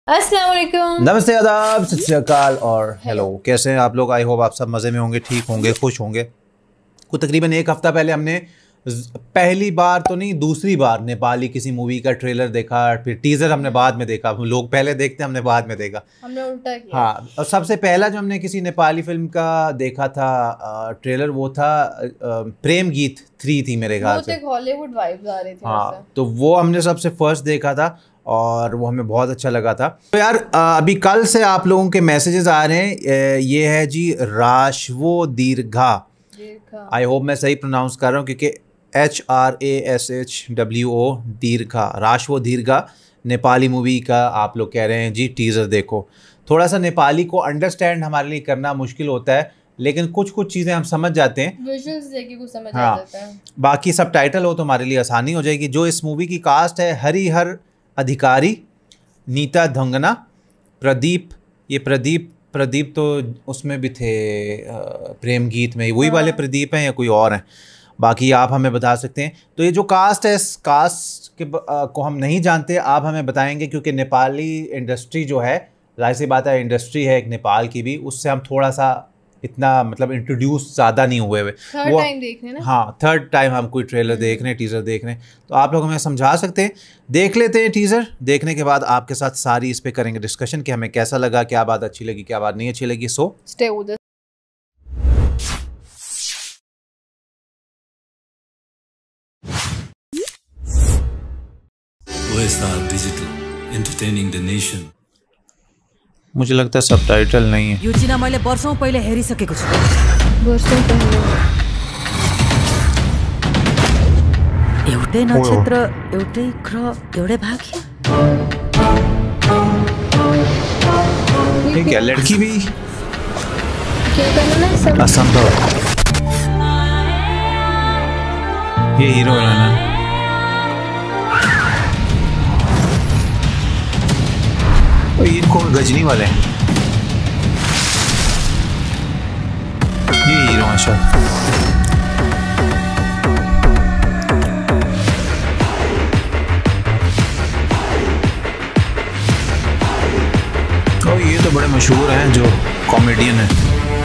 अस्सलाम वालेकुम। नमस्ते, आदाब, सत श्री अकाल और हेलो। कैसे हैं आप लोग? आई होप आप सब मज़े में होंगे, ठीक होंगे, खुश होंगे। कुछ तकरीबन एक हफ़्ता पहले हमने पहली बार तो नहीं, दूसरी बार नेपाली किसी मूवी का ट्रेलर देखा, फिर टीज़र हमने बाद में देखा। लोग पहले देखते, हमने बाद में देखा, हमने उल्टा किया। हाँ। और सबसे पहला जो हमने किसी नेपाली फिल्म का देखा था ट्रेलर, वो था प्रेम गीत 3 थी मेरे ख्याल से। हॉलीवुड वाइब्स आ रही थी। हाँ, तो वो हमने सबसे फर्स्ट देखा था और वो हमें बहुत अच्छा लगा था। तो यार अभी कल से आप लोगों के मैसेजेस आ रहे हैं। ये है जी राशवो दीर्घा। आई होप मैं सही प्रोनाउंस कर रहा हूँ, क्योंकि HRASHWO दीर्घा, राशवो दीर्घा नेपाली मूवी का आप लोग कह रहे हैं जी टीज़र देखो। थोड़ा सा नेपाली को अंडरस्टैंड हमारे लिए करना मुश्किल होता है, लेकिन कुछ कुछ चीज़ें हम समझ जाते हैं, विजुअल्स देख के कुछ समझ आ हाँ। जाता है। बाकी सब टाइटल हो तो हमारे लिए आसानी हो जाएगी। जो इस मूवी की कास्ट है, हरिहर अधिकारी, नीता धंगना, प्रदीप। ये प्रदीप तो उसमें भी थे प्रेम गीत में, वही वाले प्रदीप हैं या कोई और हैं, बाकी आप हमें बता सकते हैं। तो ये जो कास्ट है, इस कास्ट के को हम नहीं जानते, आप हमें बताएंगे, क्योंकि नेपाली इंडस्ट्री जो है, जाहिर सी बात है इंडस्ट्री है एक नेपाल की भी, उससे हम थोड़ा सा इतना मतलब इंट्रोड्यूस ज़्यादा नहीं हुए थर्ड टाइम देख रहे हैं ना। हाँ, थर्ड टाइम हम कोई ट्रेलर देख रहे हैं, टीज़र देख रहे हैं, तो आप लोग हमें समझा सकते हैं। देख लेते हैं टीज़र, देखने के बाद आपके साथ सारी इस पे करेंगे डिस्कशन कि हमें कैसा लगा, क्या बात अच्छी लगी, क्या बात नहीं अच्छी लगी। So stay with us. OSR Digital, entertaining the nation. मुझे लगता है सबटाइटल नहीं है। यो चिना मैले वर्षौं पहिले हेरिसकेको छु। वर्षों पहले एउटै नक्षत्र, एउटै ग्रह, एउटै भाग्य। ये क्या लड़की भी क्या करना है सब असंभव। ये हीरो है ना, तो ये कौन? गजनी वाले हैं ये हीरो हैं शायद। और ये तो बड़े मशहूर हैं जो कॉमेडियन हैं।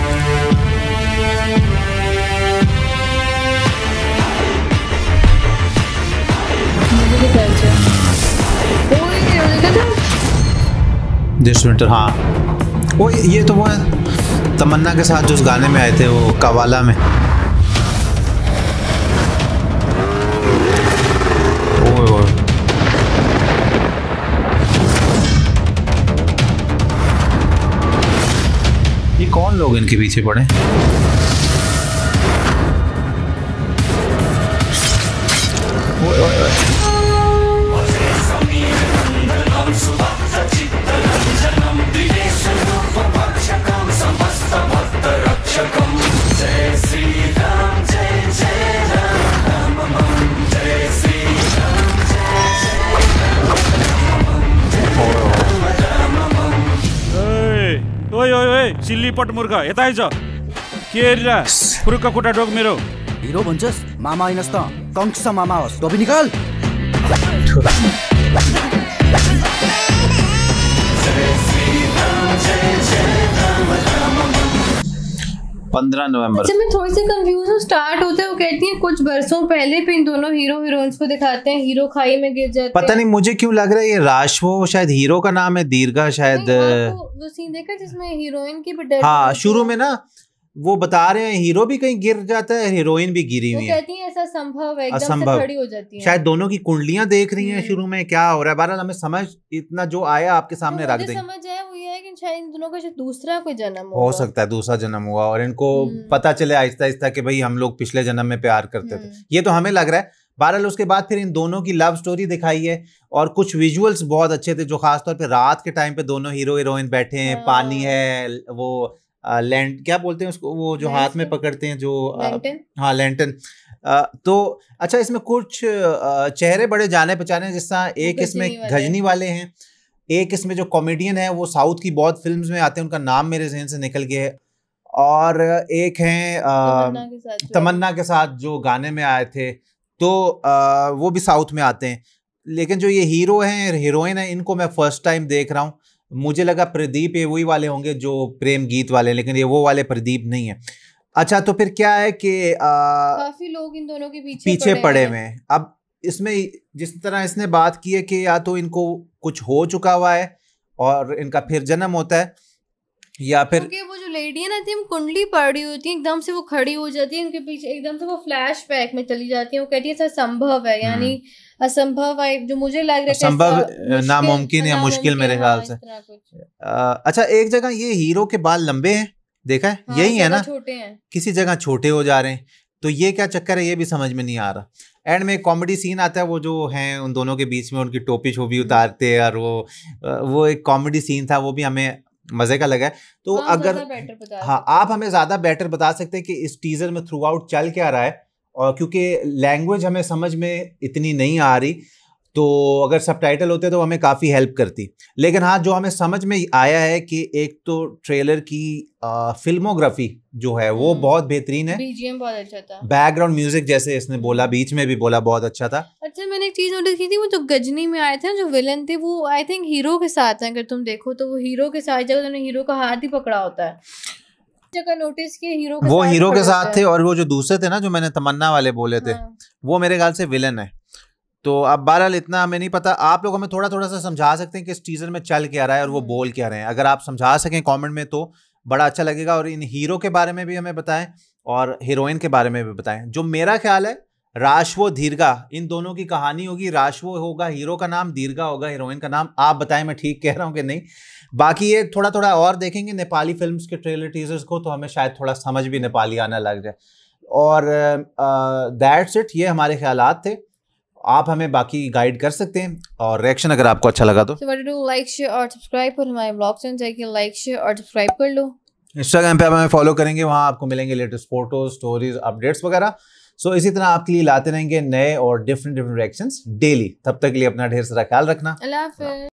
दिस विंटर, हाँ। वो ये तो वो है तमन्ना के साथ जो उस गाने में आए थे, वो कवाला में। ओए ओए, ये कौन लोग इनके पीछे पड़े? ओए ओए ओए, ओए ओए ओए सिल्लीपट मुर्गा यता आइज के हेरिरा फुरुक्क खुट्टा डोक मेरो। हिरो भन्छस् मामा हैनस् त कंस मामा होस्, टोपी निकाल। 15 नवंबर। अच्छा, मैं थोड़ी सी कंफ्यूज हूँ। स्टार्ट होते वो कहती हैं कुछ बरसों पहले, फिर इन दोनों हीरो हीरोइंस को दिखाते हैं, हीरो खाई में गिर जाते हैं। पता नहीं मुझे क्यों लग रहा है ये राशवो शायद हीरो का नाम है, दीर्घा शायद। वो सीन देखा जिसमें हीरोइन की भी डेथ हाँ, होती शुरू है। में ना वो बता रहे हैं हीरो भी कहीं गिर जाता है, हीरोइन भी गिरी वो हुई है। कहती हैं ऐसा संभव है, एकदम से असंभव। खड़ी हो जाती है। शायद दोनों की कुंडलियां देख रही हैं शुरू में, क्या हो रहा है। बहरहाल हमें समझ इतना जो आया आपके सामने रख देंगे। समझ आया वो ये है कि शायद इन दोनों का शायद दूसरा कोई जन्म हो सकता है दूसरा जन्म हुआ और इनको पता चले आहिस्ता आहिस्ता कि भाई हम लोग पिछले जन्म में प्यार करते थे, ये तो हमें लग रहा है। बहरहाल उसके बाद फिर इन दोनों की लव स्टोरी दिखाई है और कुछ विजुअल्स बहुत अच्छे थे, जो खासतौर पे रात के टाइम पे दोनों हीरो हीरोइन बैठे हैं, पानी है, वो लैंड क्या बोलते हैं उसको, वो जो हाथ में पकड़ते हैं जो हाँ लैंटन। तो अच्छा, इसमें कुछ चेहरे बड़े जाने पहचाने, जिस तरह एक इसमें गजनी वाले हैं, एक इसमें जो कॉमेडियन है वो साउथ की बहुत फिल्म्स में आते हैं, उनका नाम मेरे जहन से निकल गया है, और एक हैं तमन्ना के साथ जो गाने में आए थे, तो वो भी साउथ में आते हैं। लेकिन जो ये हीरो हैं हीरोइन है इनको मैं फर्स्ट टाइम देख रहा हूँ। मुझे लगा प्रदीप ये वही वाले होंगे जो प्रेम गीत वाले, लेकिन ये वो वाले प्रदीप नहीं है। अच्छा तो फिर क्या है कि काफी लोग इन दोनों के पीछे पड़े हुए हैं। अब इसमें जिस तरह इसने बात की है कि या तो इनको कुछ हो चुका हुआ है और इनका फिर जन्म होता है, या फिर क्योंकि वो जो लेडी है ना थी कुंडली पड़ रही होती है, एकदम से वो खड़ी हो जाती है, उनके पीछे एकदम से वो फ्लैश बैक में चली जाती है। वो कहती है ऐसा संभव है, यानी असंभव है, जो मुझे लग रहा है असंभव नामुमकिन या मुश्किल मेरे ख्याल से। अच्छा एक जगह ये हीरो के बाल लंबे हैं, देखा है? यही है ना, छोटे हैं, किसी जगह छोटे हो जा रहे हैं, तो ये क्या चक्कर है ये भी समझ में नहीं आ रहा। एंड में एक कॉमेडी सीन आता है, वो जो हैं उन दोनों के बीच में उनकी टोपी छोपी उतारते हैं, और वो एक कॉमेडी सीन था, वो भी हमें मजे का लगा है। तो अगर आप हमें ज्यादा बेटर बता सकते हैं कि इस टीजर में थ्रू आउट चल क्या रहा है, और क्योंकि लैंग्वेज हमें समझ में इतनी नहीं आ रही, तो अगर सबटाइटल होते तो हमें काफ़ी हेल्प करती। लेकिन हाँ जो हमें समझ में आया है कि एक तो ट्रेलर की फिल्मोग्राफी जो है वो बहुत बेहतरीन है, बीजीएम बहुत अच्छा था, बैकग्राउंड म्यूजिक जैसे इसने बोला, बीच में भी बोला, बहुत अच्छा था। अच्छा मैंने एक चीज नोटिस की थी, वो जो गजनी में आए थे जो विलन थे वो आई थिंक हीरो के साथ हैं। अगर तुम देखो तो वो हीरो के साथ, जब उन्होंने हीरो का हाथ ही पकड़ा होता है, जगह नोटिस किया हीरो वो हीरो के साथ थे, और वो जो दूसरे थे ना जो मैंने तमन्ना वाले बोले थे, वो मेरे ख्याल से विलन है। तो अब बहरहाल इतना हमें नहीं पता, आप लोग हमें थोड़ा थोड़ा सा समझा सकते हैं कि इस टीजर में चल क्या रहा है और वो बोल क्या रहे हैं। अगर आप समझा सकें कमेंट में तो बड़ा अच्छा लगेगा, और इन हीरो के बारे में भी हमें बताएं और हीरोइन के बारे में भी बताएं। जो मेरा ख्याल है राशवो दीर्घा, इन दोनों की कहानी होगी। राशवो होगा हीरो का नाम, दीर्घा होगा हीरोइन का नाम। आप बताएं मैं ठीक कह रहा हूँ कि नहीं। बाकी ये थोड़ा थोड़ा और देखेंगे नेपाली फिल्म्स के ट्रेलर टीजर्स को, तो हमें शायद थोड़ा समझ भी नेपाली आना लग जाए। और दैट्स इट, ये हमारे ख्यालात थे। आप हमें बाकी गाइड कर सकते हैं, और रिएक्शन अगर आपको अच्छा लगा तो लाइक शेयर और सब्सक्राइब कर हमारे ब्लॉग्स में जाके लाइक शेयर और सब्सक्राइब कर लो। इंस्टाग्राम पे आप हमें फॉलो करेंगे, वहाँ आपको मिलेंगे लेटेस्ट फोटोज, स्टोरीज, अपडेट्स वगैरह। सो इसी तरह आपके लिए लाते रहेंगे नए और डिफरेंट रिएक्शंस डेली। तब तक के लिए अपना ढेर सारा ख्याल रखना। अल्लाह हाफ़िज़।